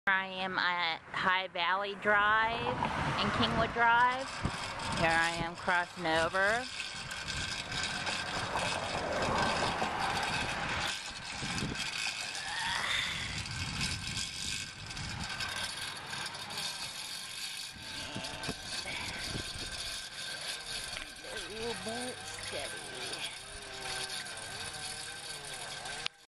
I am at High Valley Drive and Kingwood Drive. Here I am crossing over.